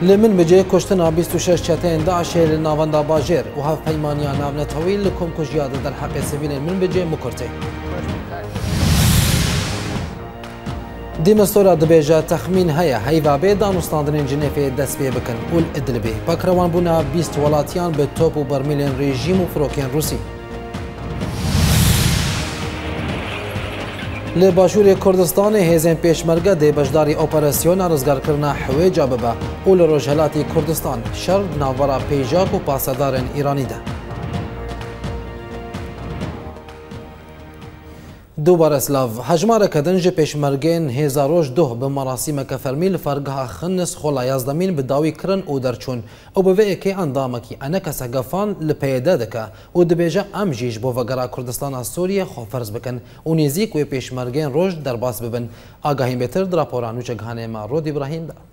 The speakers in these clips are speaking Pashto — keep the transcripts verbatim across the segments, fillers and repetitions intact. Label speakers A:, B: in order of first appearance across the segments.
A: لمن بجي كشتنا بیست و شش چتین داعش لناوندا باجر و هف پیمانیا ناون طویل لکم کجیاد در حق سبیل من بجي مکرته. دیمستورا دبیجا تخمین هیا هیوا به دانستاندن جنیفه دست پی بکن اول ادلبی پاکروان بونا بیست ولاتیان به توپ و برمیلین رژیم و فروکین روسی. لباشور کردستان هزین پیشمرگه دی بجداری اپراسیون رزگار کرنا حویجا ببا اول روجهلاتی کردستان شر ناورا پیجاک و پاسدارن ایرانی ده. دوباره اسلاف هجمار کدنج پیشمرگین هزاروش دو به مراسم کفرمیل فرگاه خنس خلا یازدمین به داوی کرن او درچون او به وی که اندامه کی انا کسگفان لپیدا دکا او دبیجا امجیش بو وگرا کردستان سوریه خو فرض بکن او نزیک و پیشمرگین روش در باس ببن آگاهی بهتر در راپورانو چگهانه ما رود ابراهیم ده.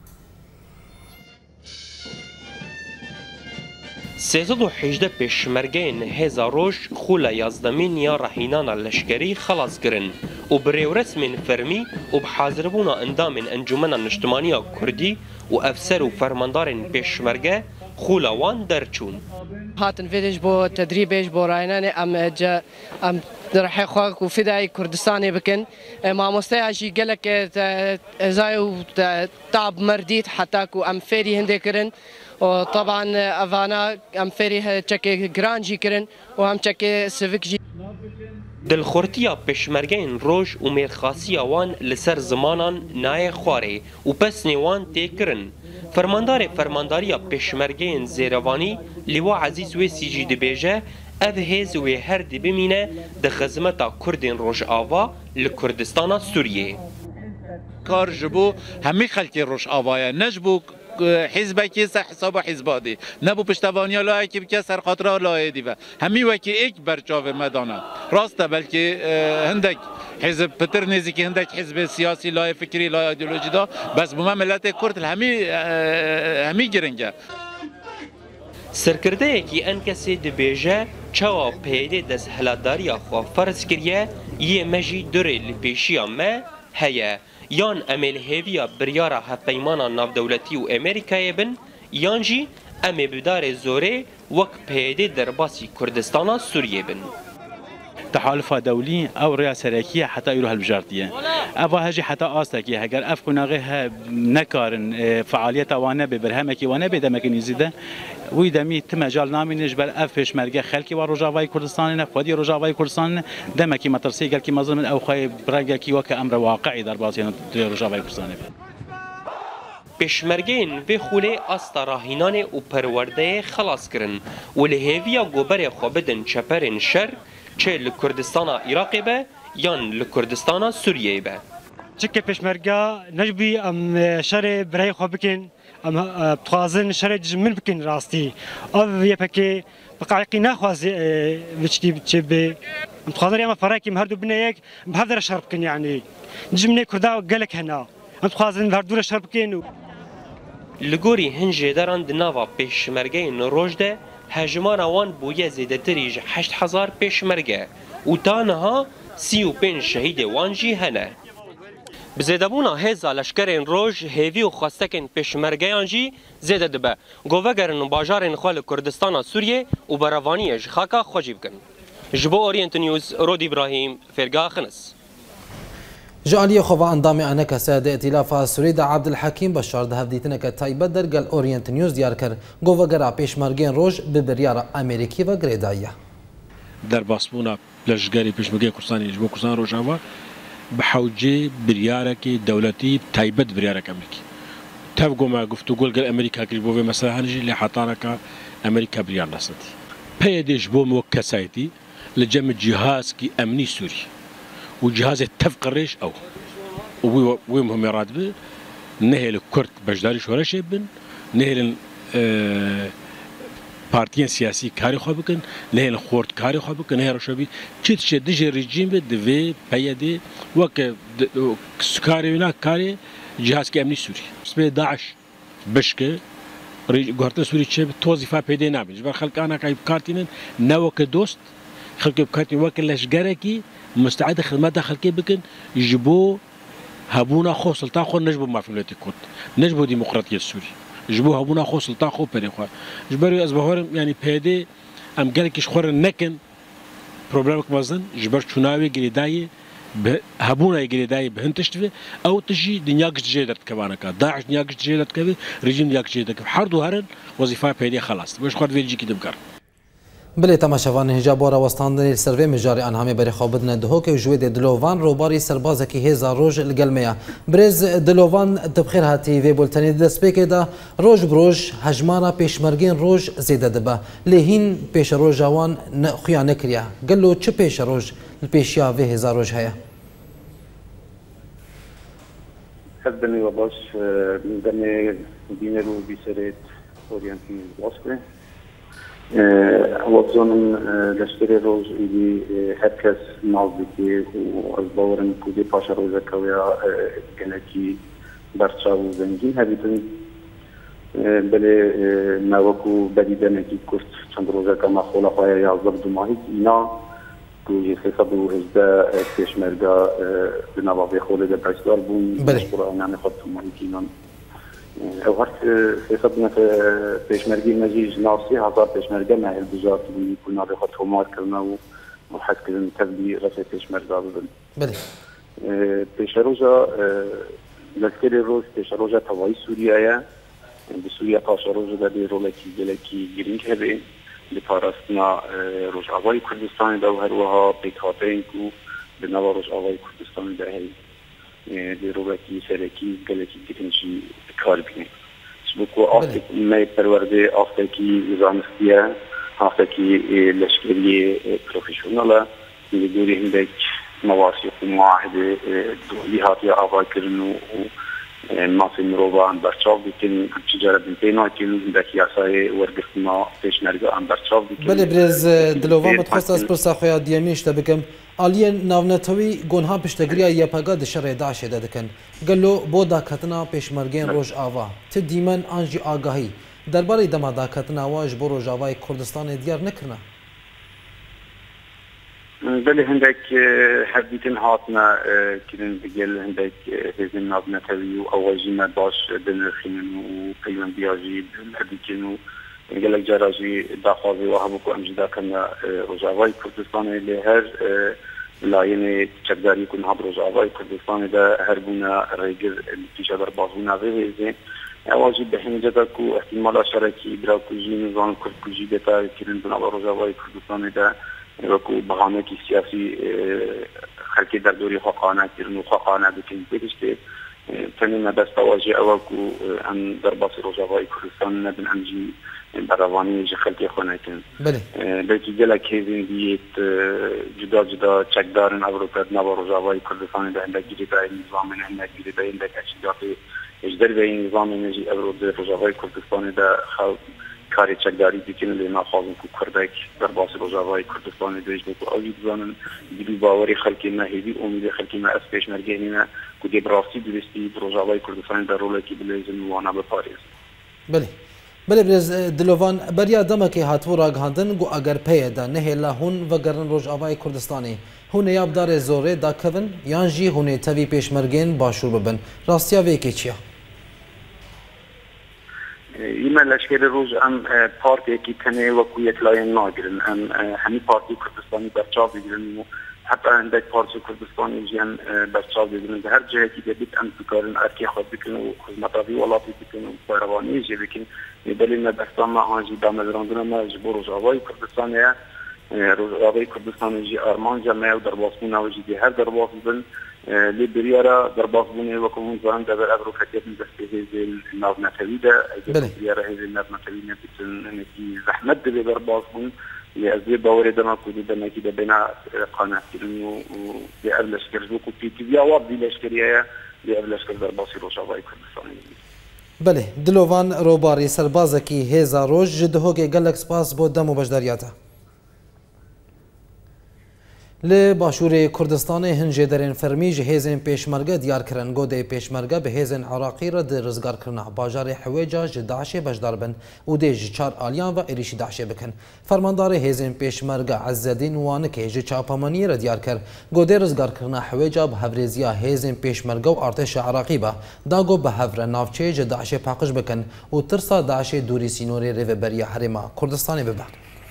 B: سیصد و هجده پیشمرگین هزاروش خولا یازدمین یا رهینان لشکری خلاص کرن و بریو رسم فرمی و بحاضربونا اندام انجمن اجتماعی کردی و افسر و فرماندار پیشمرگه خولا وان درچون.
C: هاتن فيديش بو تدريبيش بو رايناني ام جا ام درحي خواك وفداي كردستاني بكن ما مستياجي قالك زايو تعب مرديت حتاكو ام فيري هندي كرن وطبعا افانا ام فيري تشكي جرانجي كرن وهم تشكي سيفيك جي
B: دلخورتیا پیشمرگین روش و میرخاسی وان لسر زمانان نای خواره و پس نیوان تکرن. فرماندار فرمانداریا پیشمرگین زیروانی لیوا عزیز و سیجی دبیجه اف هز و هر دی بمینه د خدمتا کردین روش آوا لکردستان سوریه.
D: کار جبو همی خلکی روش آوایه نجبو حزب کی سر حساب حزبادی نبو پشتوانیا لای کی بک سر خاطر لای دی و همی وکی یک برچاو مدانه راسته بلکه هندک حزب پتر نزی که هندک حزب سیاسی لای فکری لای ایدئولوژی دا بس بوم ملت کرد همی همی گرنگه
B: سرکرده کی ان کسی دبیجه چوا پیده دز هلاداری خو فرض کریه یه مجی دوره لپیشیا ما هيا يان امل هيفيا بريارا هفيمانا ناف دولتي و امريكا بن يانجي امي بدار زوري وك بيدي درباسي كردستانا سوريا بن
E: تحالف دولي او رئاسه ركيه حتى يروح البجارتيه افا هجي حتى استكي هجر اف كناغه نكارن فعاليات وانا ببرهمكي وانا بدمك يزيد ويدمي تمجال نامي نجبل اف پیشمرگه خلکی و روجاوای کردستان نه خودی روجاوای کردستان دمکی مترسی گل کی مظلم او خای برگه کی وک امر واقعی در بازی روجاوای کردستان
B: پیشمرگین و خوله استراهینان و پرورده خلاص کرن و لهویا گوبر خوبدن چپرن شر چه لکردستان عراق به یان لکردستان سوریه به
F: چک پیشمرگه نجبی ام شر برای خوب بکن ام بخوازن شر جمل بکن راستی او یپکی بقایقی نخواز وچتی بچه به بخوازن یما فراکی مهردو بنه یک بهدر شرب کن یعنی جمله کردا گلک هنا بخوازن بهردور شرب کن
B: لگوری هنجه دران دناوا پیشمرگین روجده هجمان وان بویه زیده تریج هشت هزار پیشمرگه و تانها سی و پنج شهید وانجی هنه. بزیدبونا هزا لشکرین روش هیوی و خواستکن پیشمرگه آنجی زیده دبه گوهگرن و باجارن خوال کردستان سوریه و براوانی جخاکا خوشی بکن. جبو اورینت نیوز رود ابراهیم فرگاه خنس.
A: جعلی خواه اندام انک سید ائتلاف سوری دا عبدالحکیم بشار ده هفدیتنه که تایبت در گل اورینت نیوز دیار کر گوهگرا پیشمرگین روش به بریار امریکی و گریدایه.
G: در باسبونا لشگری پیشمرگی کردستانی جبو کردستان روجاوا بحوجه بريارك دولتي تايبت بريارك امريكي تفقوا ما قفتوا قول قال امريكا كريبوفي مثلا هنجي اللي حطانك امريكا بريار نصتي بيديش بو موكسايتي لجم جهاز كي امني سوري وجهاز اتفق الريش او ويمهم يراد به نهل الكرد بجداري شورا شيبن نهل اه پارتیان سیاسی کاری خواب بکن نه الخورد کاری خواب بکن نه روشبی چیت چه دیج رژیم به دوی پیاده وک سکاری ونا کاری جهاز کی امنی سوری اسم داعش بشکه گورتن سوری چه توظیفه پیدا نمیشه جبر خلق انا کای کارتینن نوک دوست خلق کارتین وک لشگره کی مستعد خدمات خلقی بکن يجبو هبونا خو سلطان خو نجبو ما في الولايات الكرد نجبو ديمقراطيه السوري جبو هبونا خو سلطان خو پری خو جبر از بهارم یعنی پیده ام گل کش خور نکن پروبلم کمازن جبر چوناوی گریدای هبونا گریدای بهنتشتوی او تجي دنيا جديدة كبانك داعش دنيا جديدة كبي رجيم دنيا جديدة كبي حردو هرن وظيفة پیده خلاص باش خود ویلجی کی دبکر
A: بله تماشاوان هجاب را وستاندن سروی مجاری انهامی بری خوابدن دهو که جوید دلوان روباری سرباز کی هزار روز الگلمیا برز دلوان تبخیر هاتی و بولتنی دست پیک دا روز بروز هجمارا پیشمرگین روز زیده دبا لهین پیش روز جوان خویا نکریا گلو چه پیش روز الپیشیا و هزار روز هیا
H: خدمي وباش دمي دينرو بيسرت اورينتي واسكو وابزون لشتري روز اللي هكاس نازكي وازبورن كودي باشا روزا كويا كنكي برشا وزنجين هبيتن بلي ناوكو بديدنكي كورت چند روزا كما خولا خويا يعزب دماهيك اينا كوجي خيصدو ازدا پیشمرگا بنابابي خوله دا برشدار بون بشكرا يعني خدتو ماهيكينا وقت خيصدنا في پیشمرگی مجيج ناصي هزار پیشمرگا مع البجار اللي كنا بخط همار كرنا وحد كذا تبدي رفع پیشمرگا ببن
A: بله
H: پیشروجا لشکری روز پیشروجا توای سوریه بسوريا پاشا روز دا بي رولكي جلكي گرینگ هبه لپاراستنا روش آوای کردستان دا و هروها پیکاتین کو بنوا روش آوای کردستان دا هی دی رولكي سرکی گلکی گرینجی کار بینه سبکو آفت می پرورده آفتکی زانستیه آفتکی لشکری پروفیشناله دوری هندک مواثیق و معاهده دولی هاتیا آوای کرنو ماسي مروبا عن برشاف بكن تجارة بنتينا كن هندك ياساي ورقتنا پیشمرگا عن برشاف بكن
A: بله برز دلوان متخصص از پرسا خویا دیمیش تا بکم آلین ناونتوی گونها پشتگریا یپاگا دشر داعش دا دکن گلو بو داکتنا پیشمرگین روش آوا تی دیمن آنجی آگاهی درباره دما داکتنا واج بو روش آوای کردستان دیار نکرنا
H: بله هندك حبيتن هاتنا كنا بقول هندك هزم نابنا تبيو أول جينا باش بنرخين وقيم بياجي بالأبيكين وقال لك جراجي داخلي وهبوكو أمجدا كنا رجاوي كردستان اللي هر لا يعني تقدر يكون هب رجاوي كردستان ده هربونا رجل في شدر بازونا غير زين أواجي بحين جدكو احتمال شركي براكو جي نظام كردكو جي بتا كنا بنا رجاوي كردستان ده وكو بهانه کی سیاسی خلقی در دوری خواقانه کرن و خواقانه بکن بگشته تنین بس تواجه اوکو ان در باسی روزاوای کردستان نبن انجی براوانی جه خلقی خونه کن بلکی گلک هیزین دیت جدا جدا چکدارن اوروپا نوا روزاوای کردستان ده اندک گیری دای نظام اندک گیری دای اندک اچیداتی اجدر به نظام نجی اوروپا روزاوای کردستان ده خلق کاری چکداری بکنن لینا خواهیم که کردک در باسی روزاوای کردستان دیج بکو آوید زنن دیدی باوری خلکی نه هیدی امید خلکی نه از پیش مرگینی نه که دی براستی درستی روزاوای کردستان در رولی بلیزن وانا به پاریس
A: بله بله برز دلوان بریا دمکی هاتو راگهاندن گو اگر پیدا نه لهون و گرن روزاوای کردستانی هون یابدار زوره دا کون یانجی هون تاوی پیش مرگین باشور ببن راستیا ویکی چیا
H: ایما لشکر روز ام پارتی کی تنه و کویت لاین ناگرن ام همی پارتی کردستانی برچاو بگیرن حتی اندک پارتی کردستانی جیان برچاو بگیرن هر جایی که بیت ام بکارن ارکی خود بکن و خدمتاوی ولاتی بکن و پیروانی جی بکن دلیل ندستان ما آنجی دامدراندن ما جبور روزاوای کردستانی روزاوای کردستانی جی آرمان جمعه و درباسمون آوجی دی هر درباس بن ليبريا درباس بني وكون زان دبر أبرو كتير من هذه الناف نتويدا ليبريا هذه الناف نتويدا بتن إنكي زحمة دبر درباس بن لأزيد باوري دما كودي دما كده بنا قناة كلنو لأبلش كرزوك في تبيا وابدي لشكريا لأبلش كر درباسي روشاوای کردستان
A: بله دلوان روباری سربازکی هزار روز جدهوگی گلک سپاس بود دم و بجداریاته لی باشور کردستان هنجه درین فرمی جهیزن پیشمرگه دیار کرن گوده پیشمرگه به هیزن عراقی را در رزگار کرنا باجار حویجا جداعش بجدار بن و ده جچار آلیان و ایریشی داعش بکن. فرماندار هیزن پیشمرگه عزدین وانکه جچاپامانی را دیار کر گوده رزگار کرنا حویجا به هفرزیا هیزن پیشمرگه و ارتش عراقی با داگو به هفر نافچه جداعش پاقش بکن و ترسا داعش دوری سینوری ریو بریا حرما کردستان ببر.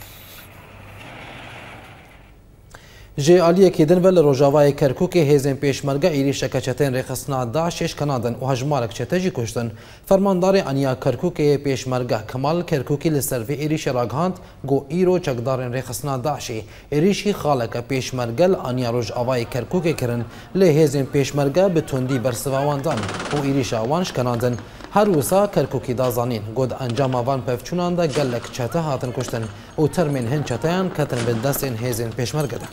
A: جه عالیه که دنبال روجاوای کرکوک هیزن پیشمرگه ایریش کچتین رخصنا داعشش کنادن و هجمارک چتجی کشتن فرماندار انیا کرکوک پیشمرگه کمال کرکوکی لسروی ایریش راگهاند گو ایرو چکدارن رخصنا داعشی ایریشی خالک پیشمرگل انیا روجاوای کرکوک کرن لی هیزن پیشمرگه به تندی برسواواندن و ایریش آوانش کنادن هر وسا کرکوکی دازانین گود انجام آوان پفچونان دا گلک چته هاتن کشتن و ترمین هن چتهان کتن به دستین هیزن پیشمرگه ده.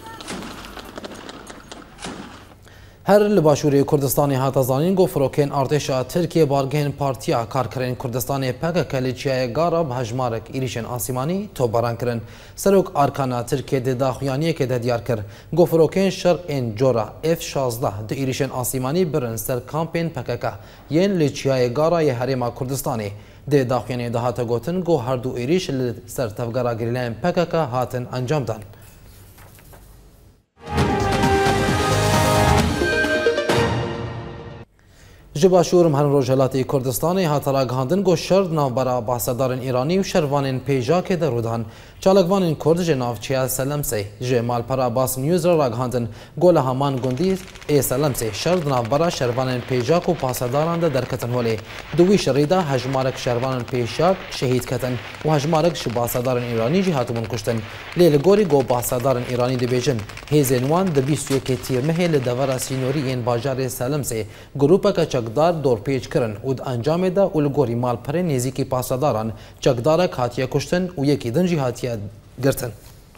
A: هر لباشوری کردستانی هات زانین گو فروکین ارتشا ترکیه بارگین پارتیا کارکرین کردستانی پک کلیچیای گارب هجمارک ایریشن آسیمانی تو باران کرن سروک ارکانا ترکیه ده داخویانی که ده دیار کر گو فروکین شرق این جورا اف شازده ده ایریشن آسیمانی برن سر کامپین پککا ین لیچیای گارای هریما کردستانی ده داخویانی ده هات گوتن گو هر دو ایریش سر تفگرا گریلین پککا هاتن انجام دن. جباشور مهن روجهلاتی کردستانی هاترا گهاندن گو شرد ناوبرا بحثدارن ایرانی و شروانین پیجاک درودان چالکوانین کرد جناف چیا سلمسی جمال پرا باس نیوز را گهاندن گول همان گندی ای سلمسی شرد ناوبرا شروانین پیجاک و بحثداران در کتن هولی دوی شریدا هجمارک شروانین پیجاک شهید کتن و هجمارک شباسدارن ایرانی جهاتمون کشتن لیل گوری گو بحثدارن ایرانی دبیجن هیزنوان دبیستوی که تیرمه لدورا سینوری این باجار سلمسی گروپا که دار دور پیچ کرن و انجام ده اولگوری مال پر نزیکی پاسداران چکدارک هاتیه کشتن و یکی دنجی هاتیه گرتن.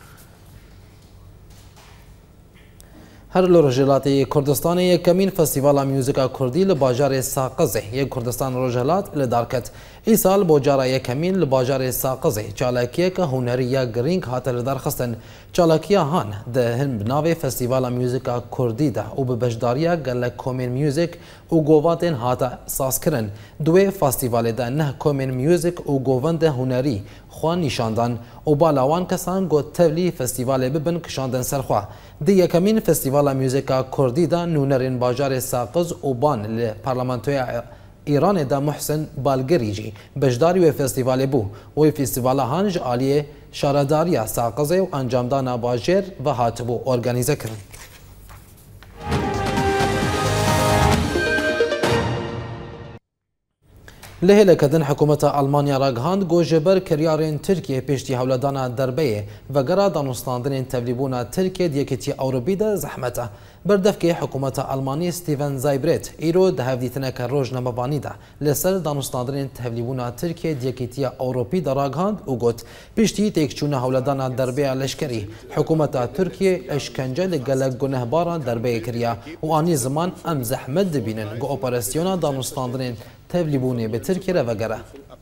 A: هر لورجلاتی کردستان یک کمین فستیوال موزیکا کردی لباجار ساقزه یک کردستان روجلات لدارکت ای سال بوجارا یک کمین لباجار ساقزه چالاکیه که هنریا گرینگ هات لدارخستن چالاکیا هان ده هم بناوی فستیوال موزیکا کردی ده و به بجداریا گلک کومین موزیک و گوواتن هاتا ساس کرن دوی فستیوال ده نه کومین موزیک و گووند هنری خوان نشاندن و بالاوان کسان گو تولی فستیوال ببن کشاندن سرخوا دی یکمین فستیوال موزیکا کردی ده نونرین باجار ساقز و بان لپارلمانتوی ایران ده محسن بالگریجی بجداری و فستیوال بو و فستیوال هانج آلیه شارداریا ساقزه و انجامدان باجر و هاتبو ارگانیزه کرن. لهله کدن حکومت آلمانیا را گهاند گو جبر کریارین ترکیه پشتی هولدانا دربیه و گرا دانستاندن تبلیبونا ترکیه دیکتی اوروبی ده زحمته بردف که حکومت آلمانی ستیون زایبرت ایرو ده هفدیتنه که روز نمبانی ده لسر دانستاندن تبلیبونا ترکیه دیکتی اوروبی ده را گهاند و گوت پشتی تکچون هولدانا دربیه لشکری حکومت ترکیه اشکنجه لگلک گنهباران دربیه کریا و آنی زمان ام زحمت دبینن گو اپراسیونا دانستاندن تبلیبونی به ترکیه را وگره.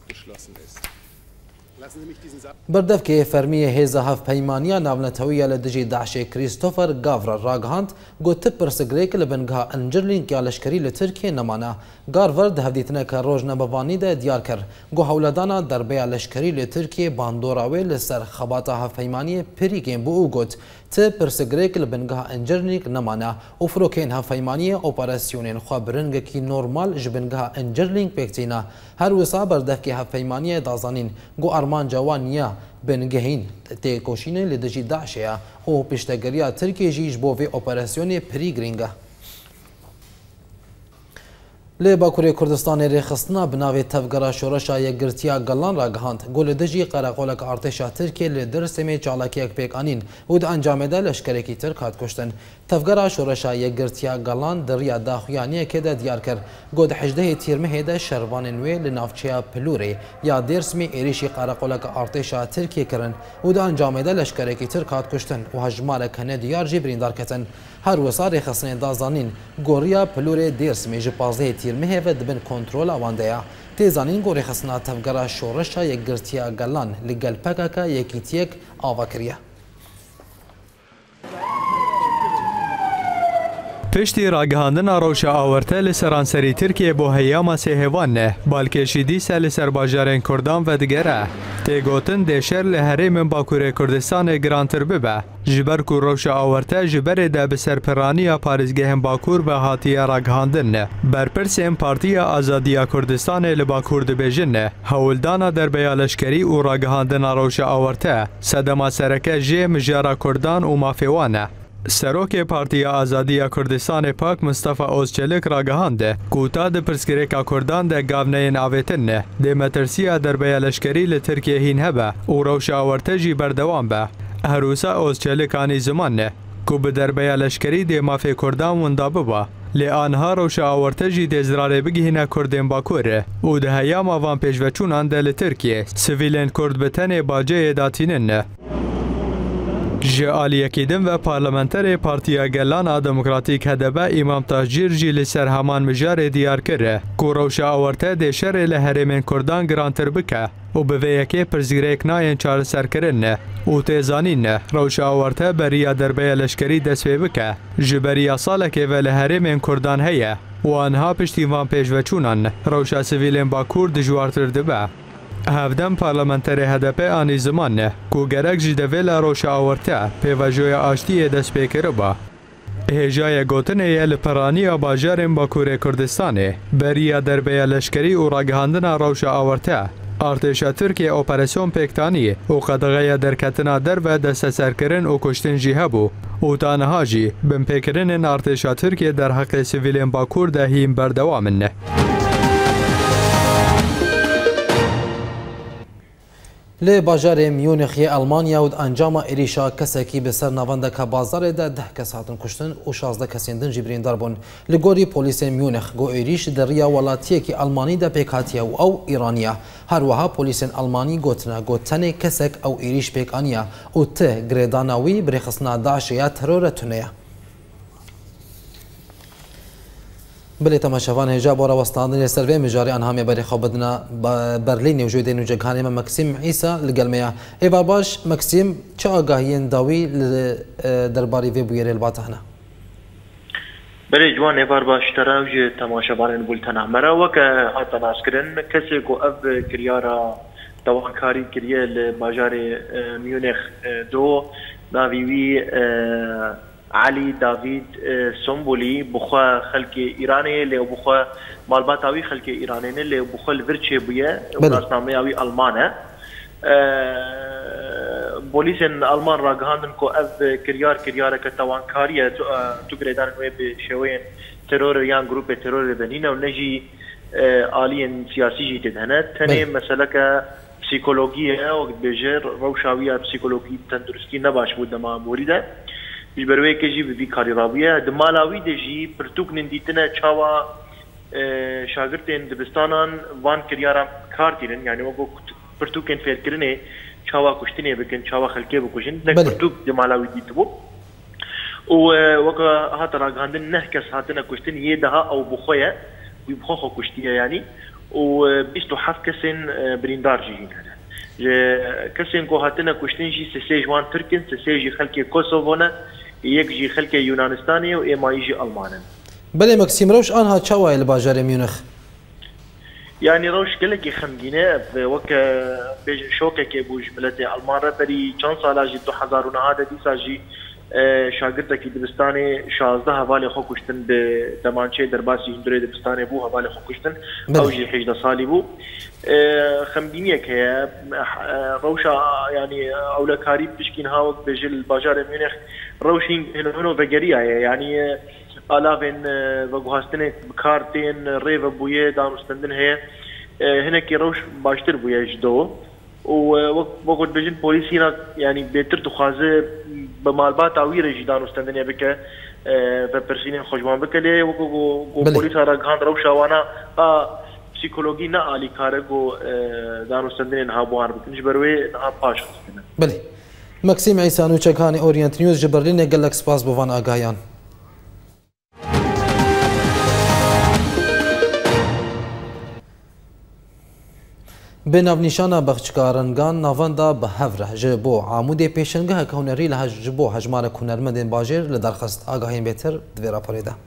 A: بردف که فرمی هیزا هف پیمانیا ناونتویه لدجی داعش کریستوفر گاور راگهاند گو تب پرسگریک لبنگها انجرلینگ یا لشکری لترکیه نمانا گاور ده هفدیتنه که روز نبوانی ده دیار کر گو هولدانا دربیا لشکری لترکیه باندوراوی لسر خباتا هف پیمانی پریگین بو او گوت تب پرسگریک لبنگها انجرلینگ نمانا و فروکین هف پیمانی اپراسیونین خواه برنگ کی نورمال جبنگها انجرلینگ بکتینا هر وسا بردف که هف پیمانی دازانین گو ارمان جوانیا بنگهین تیکوشینه لدجی داعشیا و پشتگریا ترکیه جیش بووی اپراسیون پریگرینگه. لی باکوری کردستان ریخستنا بناوی تفگرا شورشا یک گرتیا گلان را گهاند گل دجی قرقولک ارتشا ترکیه لی درسمی چالاکی یک پیک آنین و ده انجام ده لشکرکی ترک هات کشتن تفگرا شورشا یک گرتیا گلان دریا داخویانی که ده دیار کر گود حجده تیرمه ده شروان نوی لنافچیا پلوری یا درسمی ایریشی قرقولک ارتشا ترکیه کرن و ده انجام ده لشکرکی ترک هات کشتن و هجمارک هنه دیار جبرین دار کتن هر وسا ریخستن دازانین گوریا پلوری درسمی جپازه تیرمه و دبن کنترل آوانده تیزانین گوری خسنا تفگرا شورشا یک گرتیا گلان لگل پکاکا یکی تیک آوا کریه.
I: پشتی راگهاندنا روشا آورته لسرانسری ترکیه بو هیاما سهوان نه بالکشی دیسه لسر باجارین کردان و دگره تیگوتن دیشر لحریم باکور کردستان گرانتر ببه جبر کو روشا آورته جبر ده بسر پرانی پارزگه باکور و هاتیه راگهاندن نه برپرسیم پارتیا آزادیا کردستان لباکور دبیجن نه هولدانا در بیالشکری و راگهاندنا روشا آورته صدما سرکه جه مجارا کردان و مافیوانه سروک پارتی آزادی کردستان پاک مصطفی اوزچلک را گهانده کوتا د پرسکریکا کردان د گاونین آویتن نه د مترسیا در بیالشکری لترکیه هین هبه او روش آورتجی بردوام به هروسا اوزچلک آنی زمان نه کو به در بیالشکری د مافی کردان وندابه با لی آنها روش آورتجی د زراره بگهینه کردین باکوره او ده هیام آوان پیشوچونان دل ترکیه سویلین کرد بتن باجه داتینن نه جعالی کیدن و پارلمانتر پارتیا گلان دموکراتیک هدبه امام تاجیر جی لسر همان مجار دیار کره کو روش آورته ده شر لحرمین کردان گرانتر بکه و به ویکی پرزگریک ناین چار سرکرن نه و تیزانین نه روش آورته بریا دربه لشکری دسوی بکه جبریا سالکه و لحرمین کردان هیه و آنها پشتیوان پیشوچونان روش سویلین باکور دجوارتر دبه هفدم پارلمانتر هدپ آنی زمان نه کو گرک جدول روش آورته پیوجوی آشتی دست پیکر با هجای گوتن ایل پرانی باجارم باکور کردستانه بریا دربه لشکری و راگهاندن روش آورته ارتش ترکیه اپراسیون پکتانی و قدغه درکتنا در و دست سرکرن و کشتن جیه بو و تانها جی بم پیکرن ارتش ترکیه در حق سویلین باکور دهیم بردوام نه
A: لی باجار میونخی آلمانیا و انجام ایریشا کسکی به سر نواندک بازار ده ده کس هاتن کشتن و شازده کسین دن جبرین دربون لگوری پلیس میونخ گو ایریش در ریا ولاتیه که آلمانی ده پیکاتیه و او ایرانیا هر وها پلیس آلمانی گوتنا گوتنه کسک او ایریش پیکانیا و ته گریداناوی برخصنا داعش یا ترور تونه بله تماشاوان هجا بورا وستاندن سروی مجاری آنها میبری خوابدنا برلین و جویدین و جگهانی من مکسیم عیسی لگلمیا ایوار باش مکسیم چه آگاهین داوی درباری وی بویر الباتهنا
J: بله جوان ایوار باش تراوج تماشاوان بولتنا مرا وک هاتا ناس کرن کسی کو اب کریارا دوانکاری کریه لباجار میونخ دو ناویوی علي دافيد سومبولي بخوا خلق ايراني اللي بخوا مالباتاوي خلق ايراني اللي بخوا الفيرتشي بويا وناسنامياوي المانه بوليس المان راغاندن كو اف كريار كريار كتوانكاريه تقريدان بشوين ترور يان جروب ترور بنينا ونجي الين سياسي جي تدهنت ثاني مساله بسيكولوجيه وقت بيجر روشاويه بسيكولوجي تندرستي نباش بود ما موريده بروی کجی بی کاری رابیه دمالاوی دجی پرتوک نندیتنه چاوا شاگردین دبستانان وان کریارم کار دیرن یعنی وگو پرتوکن فیر کرنه چاوا کشتنه بکن چاوا خلکه بکشن نک پرتوک دمالاوی دیتبو و وگو هات راگاندن نه کس هاتنه کشتن یه ده او بخویه وی بخو کشتیه یعنی و بیست و هفت کسین بریندار جیین کسین کو هاتنه کشتن جی سه جوان ترکن سه جی خلک کوسووونه یک جی خلک یونانستانی و ایمایی جی آلمانن
A: بله مکسیم روش آنها چاوای لباجار میونخ
J: یعنی روش گلکی خمگینه وک بیج شوکه که بوج ملت آلمان را بری چند ساله جی دو هزار و نه ده دیسا جی شاگرد کی دبستانی شازده حوالی خو کشتن به دمانچه درباسی هندوری دبستانی بو حوالی خو کشتن او جی هجده سالی بو خمگینیه که روشا یعنی اولکاری بشکین ها وقت بجل باجار میونخ روشین هنو وگریه یعنی آلافین و گوهستن کارتین ریو بویه دانستندن هه هنکی روش باشتر بویه جدو و وقت بجن پولیسینا یعنی بهتر تخوازه بمالبات آویره جی دانستندن بکه و پرسینین خوشبان بکله و پولیس ها راگهاند روشا وانا پسیکولوژی نه عالی کاره گو دانستندن ها بوان بکنش بروی ها پاش هستنه
A: بله مکسیم عیسی نوچکانی اورینت نیوز جبرلین گلک سپاس بوان آگاهیان بنافنیشانا بخشکارنگان ناوندا به هفره جبو عمود پیشنگاه کهنری له جبو هجمار کنرمند باجر لدرخست آگاهی بهتر دوی راپوری ده.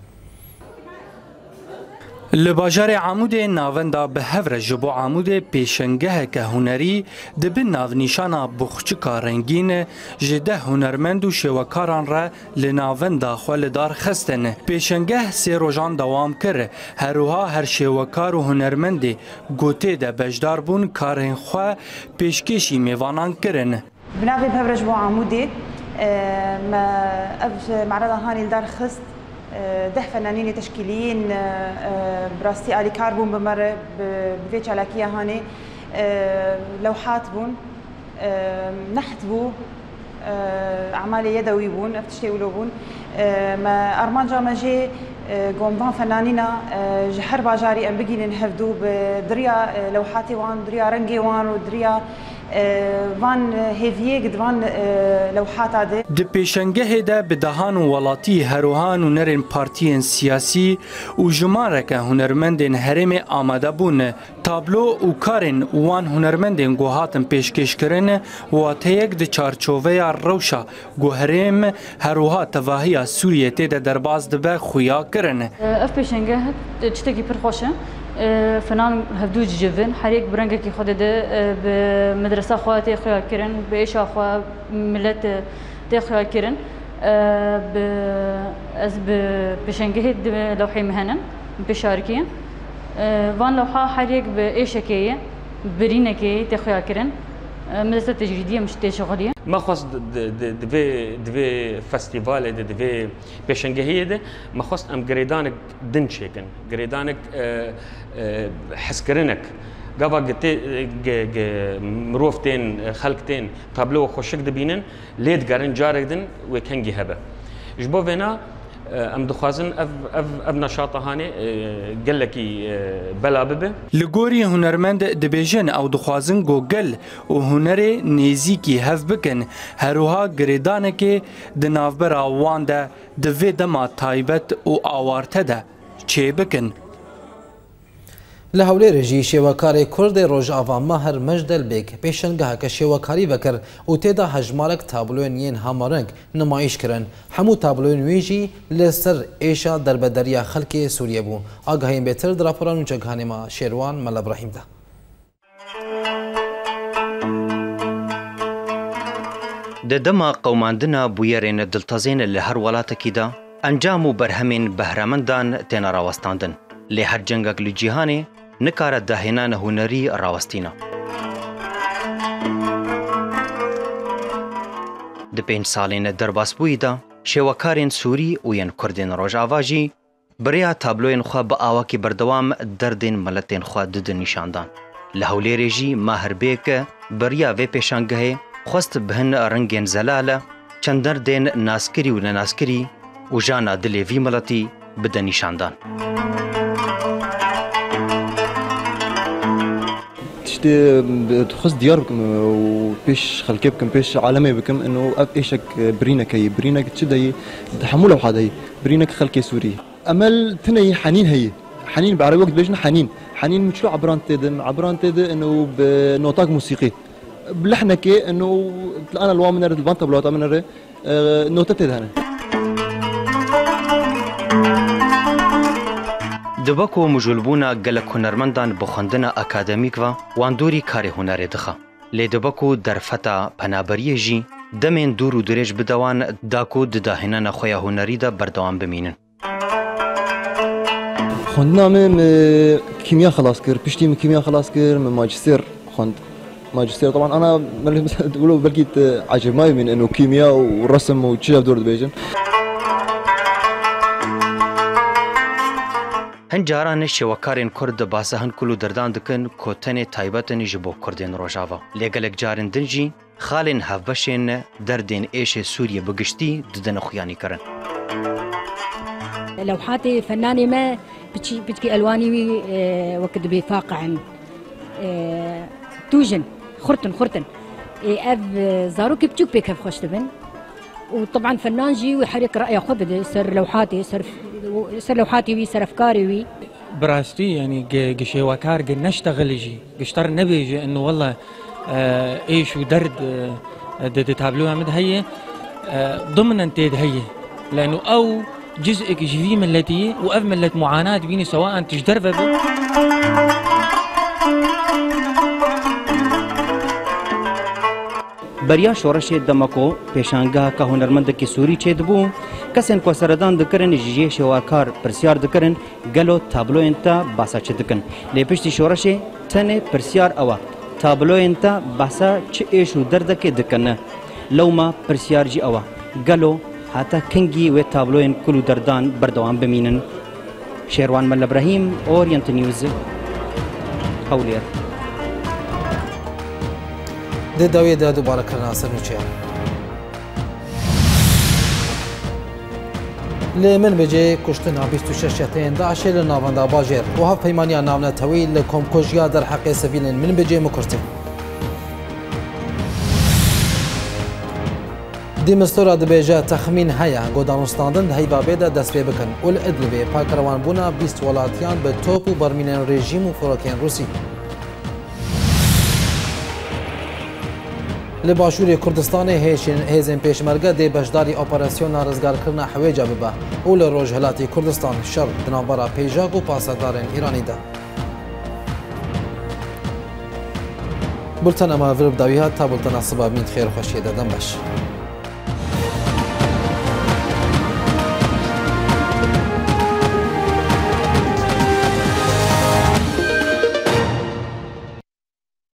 K: لباجار عمود ناوندا به هفره جبو عمود پیشنگاه که هنری دبن ناونیشانا بخچکا رنگین جده هنرمند و شوکاران را لناوندا خوالدار خستن. پیشنگاه سی روزان دوام کرد. هروها هر شوکار و هنرمند گوته ده بجدار بون کارن خواه پیشکشی میوانان کرن.
L: بنابه به هفره جبو عمودی ما أبج معرض هاني لدار خست ده فنانين تشكيليين براستي آلي كاربون بمر بفيتش علاكية هاني لوحات بون نحت بو أعمال يدوي بون أفتشتي ولو بون ما أرمان جامجي قوم فنانينا جحر باجاري أم بقين نهفدو بدريا لوحاتي وان دريا رنجي وان ودريا وان هیویه گدوان لوحات عده.
K: د پیشنگه ده به دهان ولاتی هروهان و نرین پارتیین سیاسی و جماره که هنرمندین هرم آماده بون تابلو و کارن وان هنرمندین گوهاتن پیشکش کرن و تیک د چارچوبه روشا گوهرم هروها تواهی سوریه تیده درباز دبه خویا کرن.
M: اف پیشنگه چتکی پرخوشه. فنان هفدوج جوون حريق برنگکی خود ده بمدرسه خواه تخواه کرن بإيشا خواه ملت تخواه کرن ب از بشنگه لوحي مهنن بشاركين وان لوحه حريق بإيشا كيه برينكي تخواه کرن مدرسه تجريديه مش تشغليه
N: ما خواست دوی دوی فستیوال ده دوی پیشنگهی ده ما خواست ام گریدانک دن چکن گریدانک حسکرنک قبا گتی مروفتين خلقتين تابلو خوشک دبینن لید گرن جارک دن و کنگی هبه جبو وینا ام دخوازن اف اف اف نشاط هاني قال لك بلا ببه
K: لغوري هنرمند دبيجن او دخوازن جوجل وهنري نيزيكي هف بكن هروها غريدانكي دنافبرا واندا دفي دما تايبت او اوارتدا چه بكن
A: لهولي رجي شوكاري كرد روجاوا ماهر مجدل بيك پیشنگاه که شوكاري وكر او تيدا هجمارك تابلوين ين همارنگ نمایش کرن همو تابلوين ويجي لسر ايشا دربدريا خلق سوريا بو آگاهين بيتر در راپوران جگهاني ما شيروان مل ابراهيم ده
O: د دما قوماندنا بويرين دلتازين لهر ولاتكي دا انجامو برهمين بهرمندان تينا راوستاندن لی هر جنگک لجیهانی نکار دهینان هنری راوستینا. د پنج سالین درباس بویدا شوکارین سوری و ین کردین روجاواجی بریا تابلوین خوا با آواکی بردوام دردین ملتین خوا دد نشاندان. لهولی رژی ماهر بیک بریا و پیشانگه خواست بهن رنگین زلاله چندر دین ناسکری و نناسکری و جانا دلی وی ملتی بد نشاندان.
P: تخص ديار بكم وبيش خلقي بكم بيش عالمي بكم انه اب ايشك برينك هي برينك تشدي تحملوا وحد هي برينك خلقي سوري امل ثني حنين هي حنين بعربي وقت بيجنا حنين حنين مش عبران تيد عبران تيد انه بنوتاك موسيقي بلحنك انه انا الوامنر الفانتا بلوتا منر نوتات تيد هنا
O: دبکو مجلبونا گلک هنرمندان بخوندنا اکادمیک و واندوری کار هنر دخه لی دبکو در فتا پنابریه جی دمین دور و درج بدوان داکو دداهنان خویا هنری دا بردوان بمینن
P: خوندنا من كيمياء خلاص كر بشتي من كيمياء خلاص كر من ماجستير خوند ماجستير طبعا انا تقولوا بلكي عجب ماي من انه كيمياء ورسم وتشاف دور بيجن
O: هنجاران شوکارین کرد باسه هن کلو دردان دکن کوتن تایبتن جبو کردین روجاوا لگلک جارن دنجی خالن هفبشین دردین ایش سوریه بگشتی ددن خویانی کرن
Q: لوحاتي فناني ما بتشي بتكي الواني وكد بفاقع توجن خرطن خرطن اف زاروكي بتشوك بيك خوش تبن وطبعا فنان جي ويحرك رأيه خبد سر لوحاتي سر سر لوحاتي وي سر افكاري وي
R: براستي يعني قشيوكار قد نشتغل يجي قشتر نبيجي انه والله آه ايش ودرد آه تابلوها مد هي آه ضمن انتيد هي لانه او جزء كجفي ملتي واف ملت معاناه بيني سواء تجدرب
S: بریا شورش دمکو پیشانگاه که هنرمند کی سوری چید بو کسین کو سردان دکرن جیجی شواکار پرسیار دکرن گلو تابلو انتا باسا چ دکن لپشتی شورش تنه پرسیار اوا تابلو انتا باسا چ ایشو درد کې دکن لوما پرسیار جی اوا گلو حتی کنگی و تابلو ان کلو دردان بردوام بمینن شیروان مل ابراهیم اورینت نیوز هولیر
A: د داوی د دوباره کرنا سنوچه لمن بجي كشتنا بیست و شش تين داعش لناوندا باجر وها پیمانیا ناونه طويل لكم كوجيا در حق سبيل من بجي مكرتي دي مستورا دبيجا تخمين هيا گودانستاندن هي بابدا دست بي بكن ول ادلبي پاکروان بونا بیست ولاتيان به توپ و برمينن رژیم و فروکن روسی لباشوری کردستان هیزن پیشمرگه دی بشداری اپراسیون رزگار کرنا حویجا ببه او لروج هلاتی کردستان شر دنابرا پیجاگ و پاسدارن ایرانی ده بلتن اما ورب داویات تا بلتن صبح مین خیر خوشی دادن باش